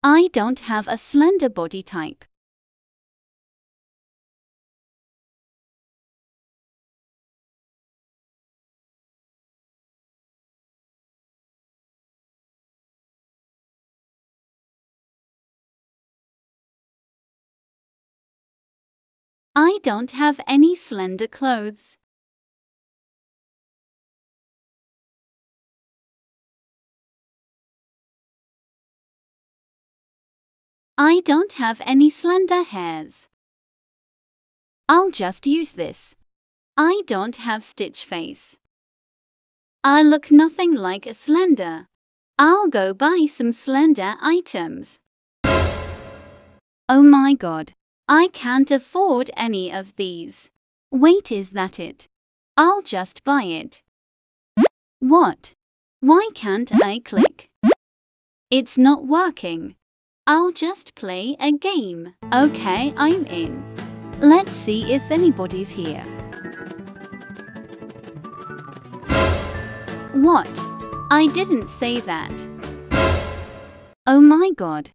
I don't have a slender body type. I don't have any slender clothes. I don't have any slender hairs. I'll just use this. I don't have stitch face. I look nothing like a slender. I'll go buy some slender items. Oh my god. I can't afford any of these. Wait, is that it? I'll just buy it. What? Why can't I click? It's not working. I'll just play a game. Okay, I'm in. Let's see if anybody's here. What? I didn't say that. Oh my god.